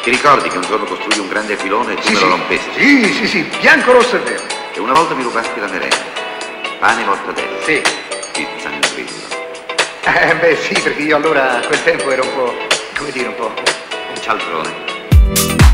Ti ricordi che un giorno costruì un grande filone e tu me lo rompesti? Sì, bianco, rosso e verde. E una volta mi rubasti la merenda. Pane e mortadella. Sì. Pizza nel grillo. Beh, sì, perché io allora a quel tempo ero un po', come dire, un po'... Un cialtrone.